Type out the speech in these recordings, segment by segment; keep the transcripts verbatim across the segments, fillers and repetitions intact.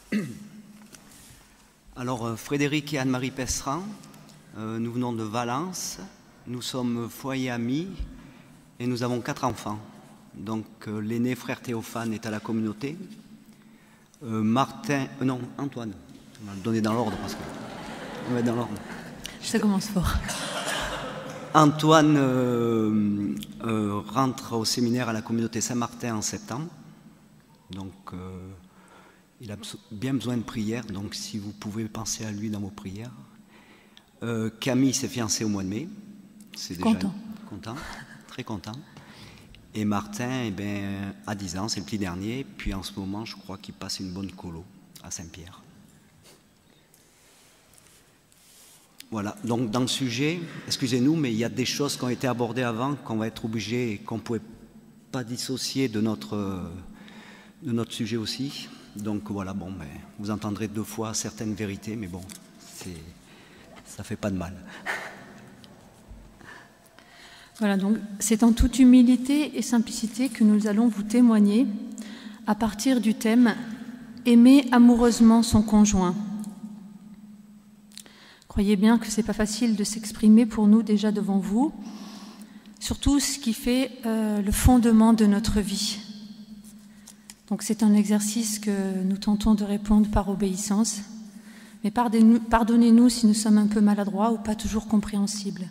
Alors, euh, Frédéric et Anne-Marie Pesseran, euh, nous venons de Valence, nous sommes foyer amis et nous avons quatre enfants. Donc, euh, l'aîné frère Théophane est à la communauté. Euh, Martin, euh, non, Antoine, on va le donner dans l'ordre parce que on va dans l'ordre. Ça commence fort. Antoine euh, euh, rentre au séminaire à la communauté Saint-Martin en septembre. Donc, euh, il a bien besoin de prière, donc si vous pouvez penser à lui dans vos prières. Euh, Camille s'est fiancée au mois de mai. C'est déjà content. Content, très content. Et Martin, eh bien, à dix ans, c'est le petit dernier. Puis en ce moment, je crois qu'il passe une bonne colo à Saint-Pierre. Voilà, donc dans le sujet, excusez-nous, mais il y a des choses qui ont été abordées avant, qu'on va être obligé et qu'on ne pouvait pas dissocier de notre, de notre sujet aussi. Donc voilà, bon, ben, vous entendrez deux fois certaines vérités, mais bon, ça ne fait pas de mal. Voilà, donc c'est en toute humilité et simplicité que nous allons vous témoigner à partir du thème « Aimer amoureusement son conjoint ». Croyez bien que ce n'est pas facile de s'exprimer pour nous déjà devant vous, surtout ce qui fait euh, le fondement de notre vie. Donc c'est un exercice que nous tentons de répondre par obéissance, mais pardonnez-nous si nous sommes un peu maladroits ou pas toujours compréhensibles.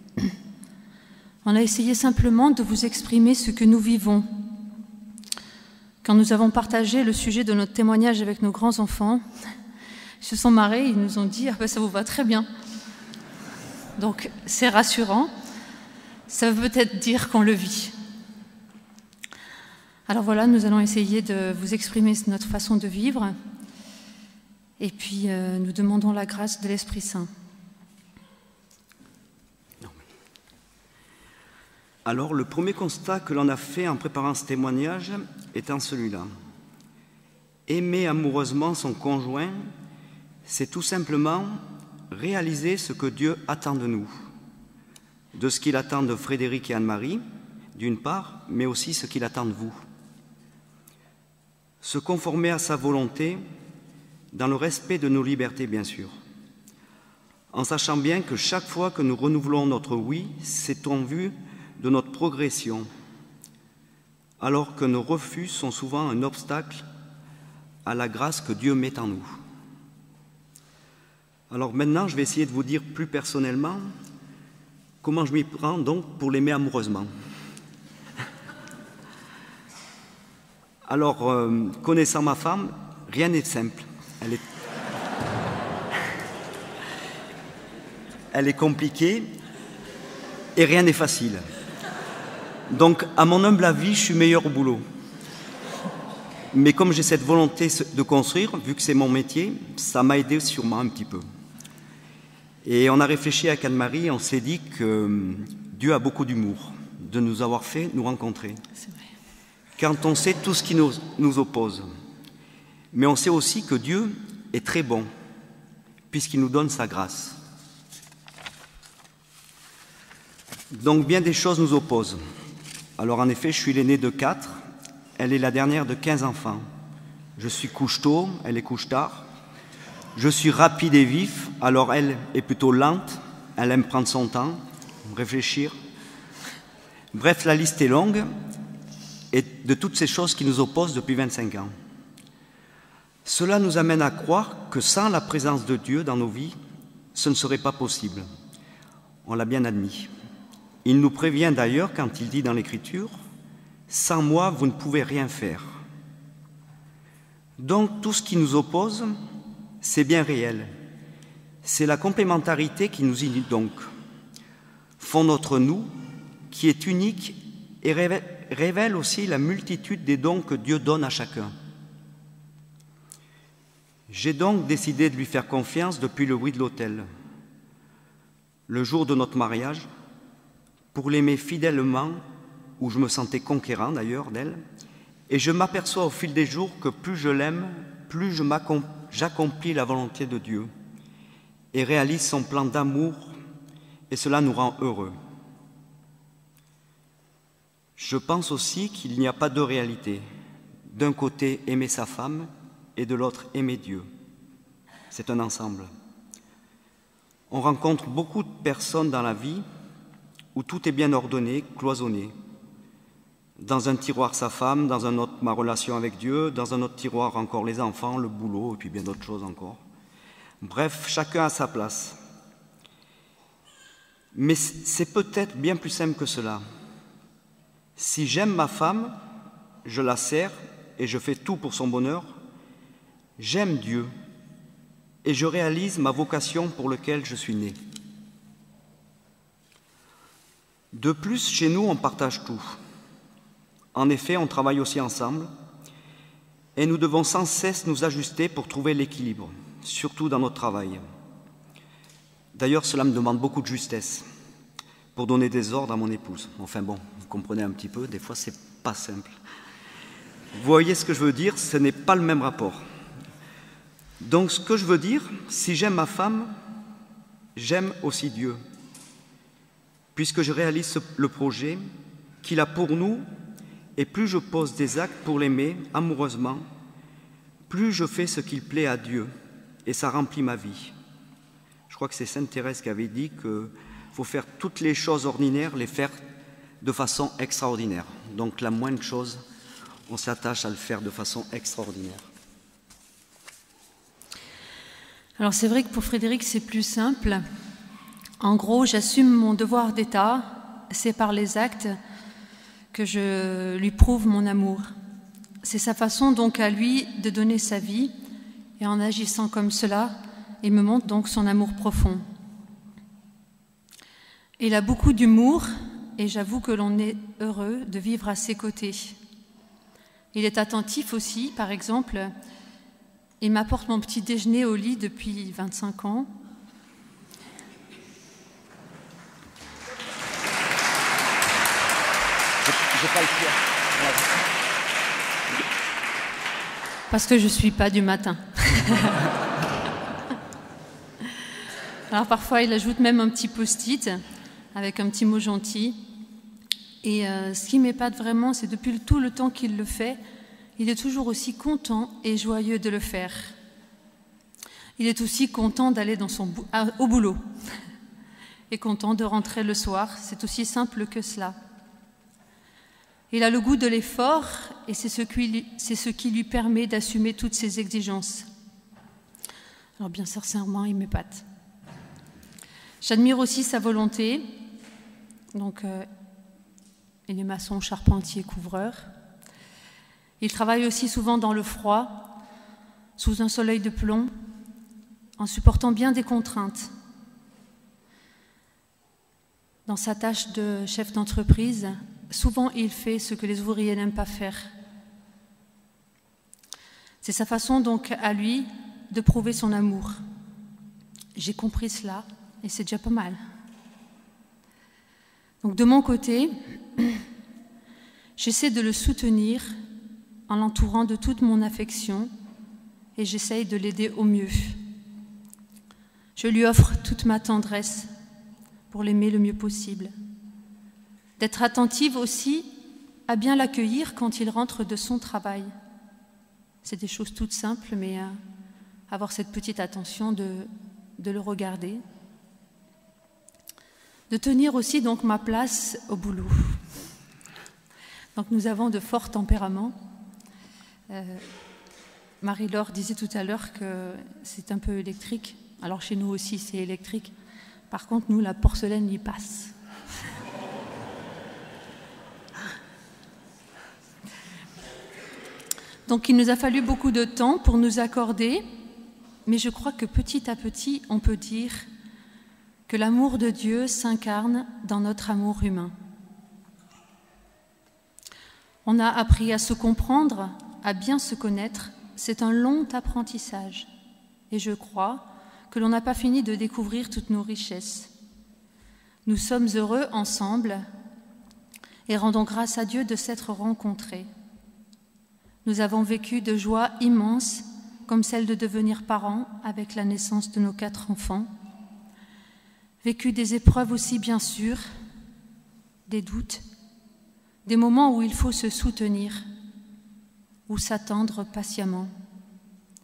On a essayé simplement de vous exprimer ce que nous vivons. Quand nous avons partagé le sujet de notre témoignage avec nos grands-enfants, ils se sont marrés, ils nous ont dit ah ben, « ça vous va très bien ». Donc c'est rassurant, ça veut peut-être dire qu'on le vit. Alors voilà, nous allons essayer de vous exprimer notre façon de vivre et puis euh, nous demandons la grâce de l'Esprit Saint. Alors le premier constat que l'on a fait en préparant ce témoignage étant celui-là. Aimer amoureusement son conjoint, c'est tout simplement réaliser ce que Dieu attend de nous, de ce qu'il attend de Frédéric et Anne-Marie, d'une part, mais aussi ce qu'il attend de vous. Se conformer à sa volonté, dans le respect de nos libertés, bien sûr, en sachant bien que chaque fois que nous renouvelons notre oui, c'est en vue de notre progression, alors que nos refus sont souvent un obstacle à la grâce que Dieu met en nous. Alors maintenant, je vais essayer de vous dire plus personnellement comment je m'y prends donc pour l'aimer amoureusement. Alors, euh, connaissant ma femme, rien n'est simple. Elle est, elle est compliquée et rien n'est facile. Donc, à mon humble avis, je suis meilleur au boulot. Mais comme j'ai cette volonté de construire, vu que c'est mon métier, ça m'a aidé sûrement un petit peu. Et on a réfléchi avec Anne-Marie, on s'est dit que Dieu a beaucoup d'humour de nous avoir fait nous rencontrer. C'est vrai. Quand on sait tout ce qui nous, nous oppose. Mais on sait aussi que Dieu est très bon, puisqu'il nous donne sa grâce. Donc bien des choses nous opposent. Alors en effet, je suis l'aîné de quatre, elle est la dernière de quinze enfants. Je suis couche tôt, elle est couche tard. Je suis rapide et vif, alors elle est plutôt lente, elle aime prendre son temps, réfléchir. Bref, la liste est longue, et de toutes ces choses qui nous opposent depuis vingt-cinq ans. Cela nous amène à croire que sans la présence de Dieu dans nos vies, ce ne serait pas possible. On l'a bien admis. Il nous prévient d'ailleurs quand il dit dans l'Écriture « Sans moi, vous ne pouvez rien faire ». Donc tout ce qui nous oppose, c'est bien réel. C'est la complémentarité qui nous unit donc, font notre nous, qui est unique et révèle, révèle aussi la multitude des dons que Dieu donne à chacun. J'ai donc décidé de lui faire confiance depuis le oui de l'autel, le jour de notre mariage, pour l'aimer fidèlement, où je me sentais conquérant d'ailleurs d'elle, et je m'aperçois au fil des jours que plus je l'aime, plus je j'accomplis la volonté de Dieu et réalise son plan d'amour, et cela nous rend heureux. Je pense aussi qu'il n'y a pas deux réalités. D'un côté, aimer sa femme, et de l'autre aimer Dieu. C'est un ensemble. On rencontre beaucoup de personnes dans la vie où tout est bien ordonné, cloisonné. Dans un tiroir sa femme, dans un autre ma relation avec Dieu, dans un autre tiroir encore les enfants, le boulot et puis bien d'autres choses encore. Bref, chacun a sa place. Mais c'est peut-être bien plus simple que cela. Si j'aime ma femme, je la sers et je fais tout pour son bonheur, j'aime Dieu et je réalise ma vocation pour laquelle je suis né. De plus, chez nous, on partage tout. En effet, on travaille aussi ensemble et nous devons sans cesse nous ajuster pour trouver l'équilibre, surtout dans notre travail. D'ailleurs, cela me demande beaucoup de justesse pour donner des ordres à mon épouse. Enfin bon, vous comprenez un petit peu, des fois, c'est pas simple. Vous voyez ce que je veux dire? Ce n'est pas le même rapport. Donc, ce que je veux dire, si j'aime ma femme, j'aime aussi Dieu, puisque je réalise le projet qu'il a pour nous, et plus je pose des actes pour l'aimer amoureusement, plus je fais ce qu'il plaît à Dieu, et ça remplit ma vie. Je crois que c'est Sainte Thérèse qui avait dit qu'il faut faire toutes les choses ordinaires, les faire de façon extraordinaire. Donc la moindre chose, on s'attache à le faire de façon extraordinaire. Alors c'est vrai que pour Frédéric, c'est plus simple. En gros, j'assume mon devoir d'État, c'est par les actes que je lui prouve mon amour. C'est sa façon donc à lui de donner sa vie, et en agissant comme cela, il me montre donc son amour profond. Il a beaucoup d'humour, et j'avoue que l'on est heureux de vivre à ses côtés. Il est attentif aussi, par exemple, il m'apporte mon petit déjeuner au lit depuis vingt-cinq ans. J'ai pas le choix. Parce que je ne suis pas du matin. Alors parfois, il ajoute même un petit post-it avec un petit mot gentil. Et euh, ce qui m'épate vraiment, c'est depuis le, tout le temps qu'il le fait, il est toujours aussi content et joyeux de le faire. Il est aussi content d'aller dans son bou- à, au boulot et content de rentrer le soir. C'est aussi simple que cela. Il a le goût de l'effort et c'est ce qui, c'est ce qui lui permet d'assumer toutes ses exigences. Alors bien sincèrement, il m'épate. J'admire aussi sa volonté. Donc, euh, il est maçon, charpentier, couvreur. Il travaille aussi souvent dans le froid, sous un soleil de plomb, en supportant bien des contraintes. Dans sa tâche de chef d'entreprise, souvent il fait ce que les ouvriers n'aiment pas faire. C'est sa façon donc à lui de prouver son amour. J'ai compris cela et c'est déjà pas mal. Donc de mon côté, j'essaie de le soutenir en l'entourant de toute mon affection et j'essaye de l'aider au mieux. Je lui offre toute ma tendresse pour l'aimer le mieux possible. D'être attentive aussi à bien l'accueillir quand il rentre de son travail. C'est des choses toutes simples, mais euh, avoir cette petite attention de, de le regarder. De tenir aussi donc ma place au boulot. Donc nous avons de forts tempéraments. Euh, Marie-Laure disait tout à l'heure que c'est un peu électrique. Alors chez nous aussi c'est électrique. Par contre, nous, la porcelaine y passe. Donc il nous a fallu beaucoup de temps pour nous accorder, mais je crois que petit à petit, on peut dire que l'amour de Dieu s'incarne dans notre amour humain. On a appris à se comprendre, à bien se connaître. C'est un long apprentissage. Et je crois que l'on n'a pas fini de découvrir toutes nos richesses. Nous sommes heureux ensemble et rendons grâce à Dieu de s'être rencontrés. Nous avons vécu de joies immenses, comme celle de devenir parents avec la naissance de nos quatre enfants. Vécu des épreuves aussi, bien sûr, des doutes, des moments où il faut se soutenir, ou s'attendre patiemment.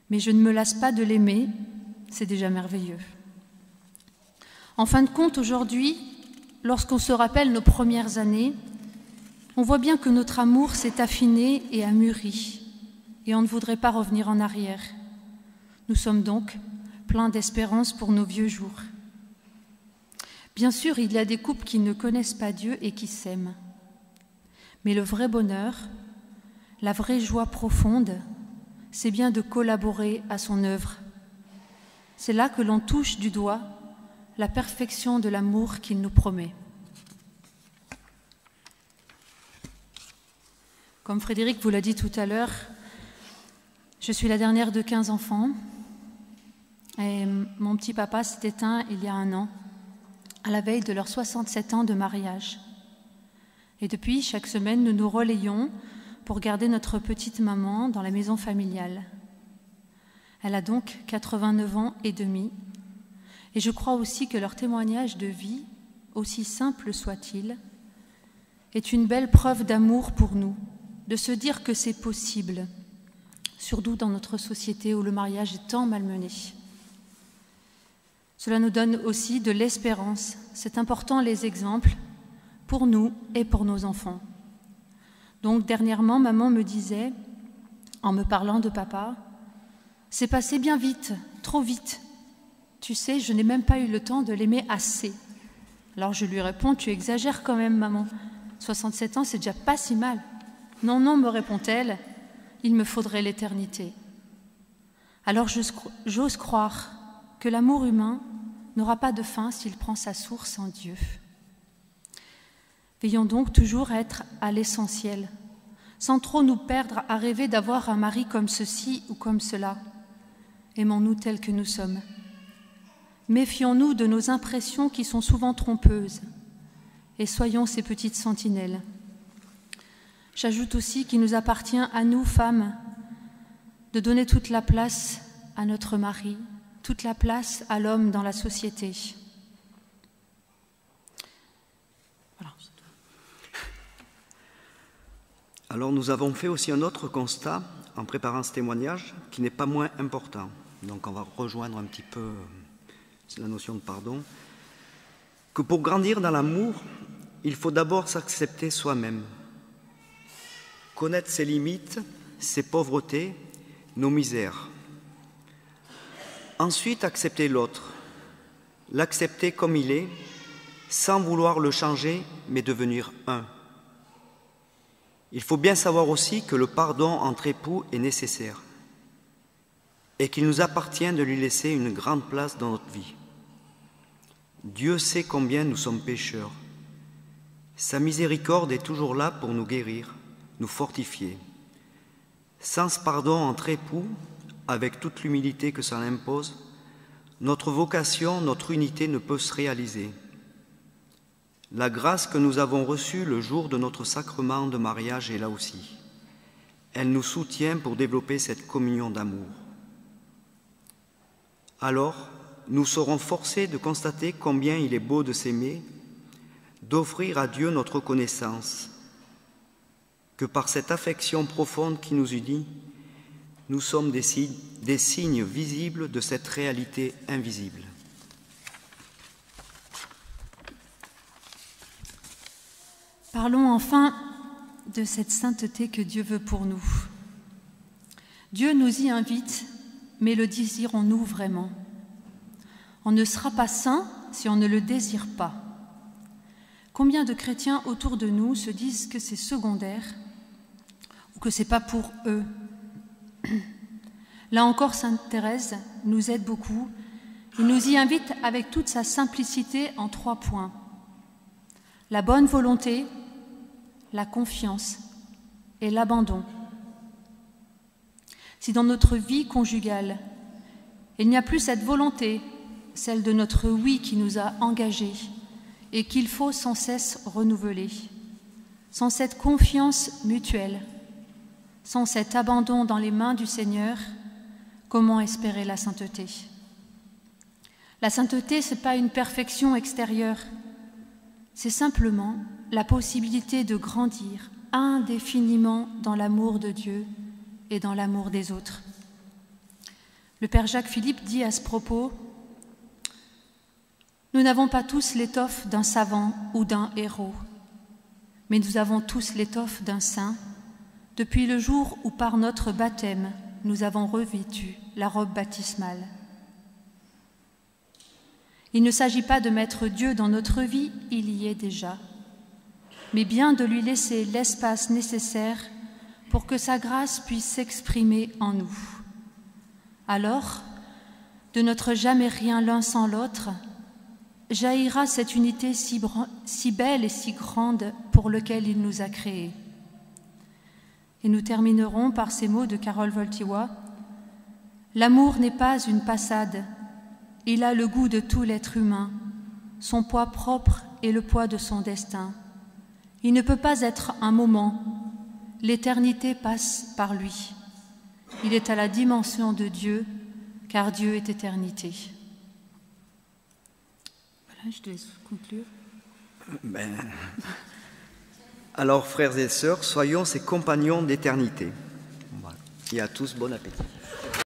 mais je ne me lasse pas de l'aimer, c'est déjà merveilleux. En fin de compte, aujourd'hui, lorsqu'on se rappelle nos premières années, on voit bien que notre amour s'est affiné et a mûri, et on ne voudrait pas revenir en arrière. Nous sommes donc pleins d'espérance pour nos vieux jours. Bien sûr, il y a des couples qui ne connaissent pas Dieu et qui s'aiment. Mais le vrai bonheur, la vraie joie profonde, c'est bien de collaborer à son œuvre. C'est là que l'on touche du doigt la perfection de l'amour qu'il nous promet. Comme Frédéric vous l'a dit tout à l'heure, je suis la dernière de quinze enfants et mon petit papa s'est éteint il y a un an, à la veille de leurs soixante-sept ans de mariage. Et depuis, chaque semaine, nous nous relayons pour garder notre petite maman dans la maison familiale. Elle a donc quatre-vingt-neuf ans et demi, et je crois aussi que leur témoignage de vie, aussi simple soit-il, est une belle preuve d'amour pour nous, de se dire que c'est possible, surtout dans notre société où le mariage est tant malmené. Cela nous donne aussi de l'espérance. C'est important, les exemples, pour nous et pour nos enfants. Donc, dernièrement, maman me disait, en me parlant de papa, « C'est passé bien vite, trop vite. Tu sais, je n'ai même pas eu le temps de l'aimer assez. » Alors je lui réponds, « Tu exagères quand même, maman. soixante-sept ans, c'est déjà pas si mal. » « Non, non, me répond-elle, il me faudrait l'éternité. » Alors j'ose croire que l'amour humain n'aura pas de fin s'il prend sa source en Dieu. Veillons donc toujours à être à l'essentiel, sans trop nous perdre à rêver d'avoir un mari comme ceci ou comme cela. Aimons-nous tels que nous sommes. Méfions-nous de nos impressions qui sont souvent trompeuses et soyons ces petites sentinelles. J'ajoute aussi qu'il nous appartient à nous, femmes, de donner toute la place à notre mari, toute la place à l'homme dans la société. Voilà. Alors nous avons fait aussi un autre constat en préparant ce témoignage qui n'est pas moins important. Donc on va rejoindre un petit peu la notion de pardon. Que pour grandir dans l'amour, il faut d'abord s'accepter soi-même. Connaître ses limites, ses pauvretés, nos misères. Ensuite, accepter l'autre, l'accepter comme il est, sans vouloir le changer, mais devenir un. Il faut bien savoir aussi que le pardon entre époux est nécessaire et qu'il nous appartient de lui laisser une grande place dans notre vie. Dieu sait combien nous sommes pécheurs. Sa miséricorde est toujours là pour nous guérir, nous fortifier. Sans ce pardon entre époux, avec toute l'humilité que ça impose, notre vocation, notre unité ne peut se réaliser. La grâce que nous avons reçue le jour de notre sacrement de mariage est là aussi. Elle nous soutient pour développer cette communion d'amour. Alors, nous serons forcés de constater combien il est beau de s'aimer, d'offrir à Dieu notre connaissance, que par cette affection profonde qui nous unit, nous sommes des signes, des signes visibles de cette réalité invisible. Parlons enfin de cette sainteté que Dieu veut pour nous. Dieu nous y invite, mais le désirons-nous vraiment? On ne sera pas saint si on ne le désire pas. Combien de chrétiens autour de nous se disent que c'est secondaire ou que ce n'est pas pour eux? Là encore, Sainte Thérèse nous aide beaucoup et nous y invite avec toute sa simplicité en trois points. La bonne volonté, la confiance et l'abandon. Si dans notre vie conjugale, il n'y a plus cette volonté, celle de notre oui qui nous a engagés et qu'il faut sans cesse renouveler, sans cette confiance mutuelle, sans cet abandon dans les mains du Seigneur, comment espérer la sainteté? La sainteté, ce n'est pas une perfection extérieure, c'est simplement la possibilité de grandir indéfiniment dans l'amour de Dieu et dans l'amour des autres. Le Père Jacques Philippe dit à ce propos: « Nous n'avons pas tous l'étoffe d'un savant ou d'un héros, mais nous avons tous l'étoffe d'un saint, depuis le jour où par notre baptême nous avons revêtu la robe baptismale. Il ne s'agit pas de mettre Dieu dans notre vie, il y est déjà, mais bien de lui laisser l'espace nécessaire pour que sa grâce puisse s'exprimer en nous. Alors, de notre jamais rien l'un sans l'autre, jaillira cette unité si, si belle et si grande pour laquelle il nous a créés. » Et nous terminerons par ces mots de Karol Wojtyła: « L'amour n'est pas une passade, il a le goût de tout l'être humain, son poids propre et le poids de son destin. Il ne peut pas être un moment, l'éternité passe par lui. Il est à la dimension de Dieu, car Dieu est éternité. » Voilà, je te laisse conclure. Ben... Alors, frères et sœurs, soyons ces compagnons d'éternité. Voilà. Et à tous, bon appétit.